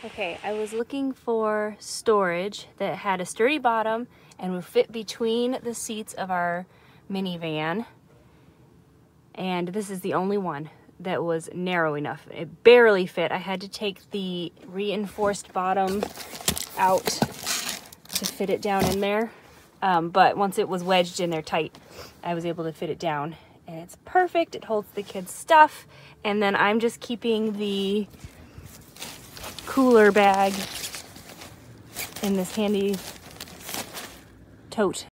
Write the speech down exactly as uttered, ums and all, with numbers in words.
Okay, I was looking for storage that had a sturdy bottom and would fit between the seats of our minivan. And this is the only one that was narrow enough. It barely fit. I had to take the reinforced bottom out to fit it down in there. Um, but once it was wedged in there tight, I was able to fit it down. And it's perfect. It holds the kids' stuff. And then I'm just keeping the cooler bag in this handy tote